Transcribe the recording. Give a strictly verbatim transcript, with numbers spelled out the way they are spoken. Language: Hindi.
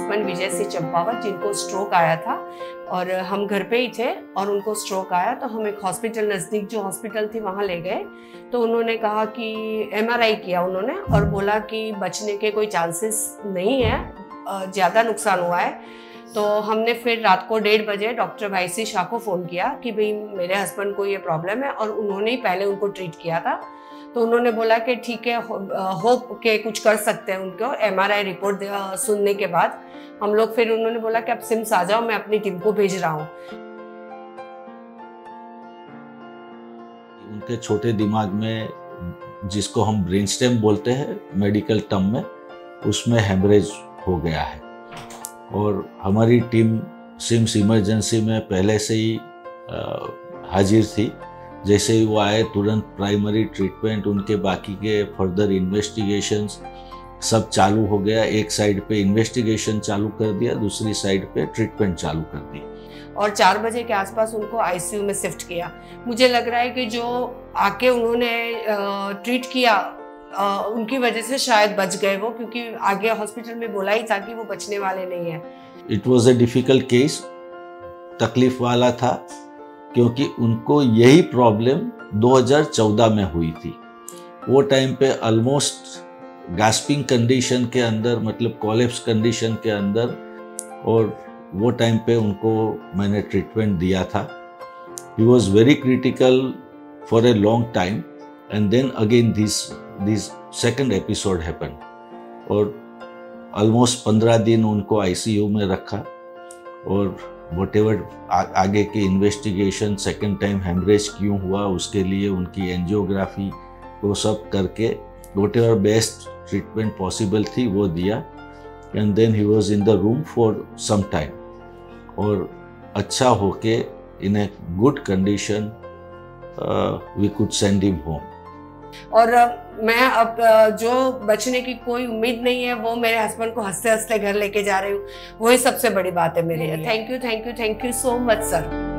हस्बैंड विजय सिंह चंपावत, जिनको स्ट्रोक आया था और हम घर पे ही थे और उनको स्ट्रोक आया तो हम एक हॉस्पिटल नज़दीक जो हॉस्पिटल थी वहाँ ले गए। तो उन्होंने कहा कि एमआरआई किया उन्होंने और बोला कि बचने के कोई चांसेस नहीं है, ज़्यादा नुकसान हुआ है। तो हमने फिर रात को डेढ़ बजे डॉक्टर वाईसी शाह को फ़ोन किया कि भाई मेरे हस्बैंड को ये प्रॉब्लम है और उन्होंने ही पहले उनको ट्रीट किया था। तो उन्होंने बोला कि ठीक है, होप के कुछ कर सकते हैं उनको एमआरआई रिपोर्ट सुनने के बाद। हम लोग फिर उन्होंने बोला कि आप सिम्स आ जाओ, मैं अपनी टीम को भेज रहा हूँ। उनके छोटे दिमाग में, जिसको हम ब्रेन स्टेम बोलते हैं मेडिकल टर्म में, उसमें हेमरेज हो गया है और हमारी टीम सिम्स इमरजेंसी में पहले से ही हाजिर थी। जैसे ही वो आए तुरंत प्राइमरी ट्रीटमेंट, उनके बाकी के फर्दर इन्वेस्टिगेशंस सब चालू हो गया। एक साइड पे इन्वेस्टिगेशन चालू कर दिया, दूसरी साइड पे ट्रीटमेंट चालू कर दी और चार बजे के आसपास उनको आईसीयू में शिफ्ट किया। मुझे लग रहा है कि जो आके उन्होंने ट्रीट किया उनकी वजह से शायद बच गए वो, क्योंकि आगे हॉस्पिटल में बोला ही था कि वो बचने वाले नहीं है। It was a difficult case, तकलीफ वाला था, क्योंकि उनको यही प्रॉब्लम दो हज़ार चौदह में हुई थी। वो टाइम पे ऑलमोस्ट गास्पिंग कंडीशन के अंदर, मतलब कोलैप्स कंडीशन के अंदर, और वो टाइम पे उनको मैंने ट्रीटमेंट दिया था। He was very critical for a long time and then again this this second episode happen और ऑलमोस्ट पंद्रह दिन उनको आईसीयू में रखा और वॉटेवर आगे के इन्वेस्टिगेशन, सेकेंड टाइम हेमरेज क्यों हुआ उसके लिए उनकी एंजियोग्राफी, वो सब करके वॉटेवर बेस्ट ट्रीटमेंट पॉसिबल थी वो दिया। And then he was in the room for some time और अच्छा होके in a good condition we could send him home. और मैं अब जो बचने की कोई उम्मीद नहीं है वो मेरे हस्बैंड को हंसते हंसते घर लेके जा रही हूँ, वही सबसे बड़ी बात है मेरे लिए। Thank you thank you thank you so much sir.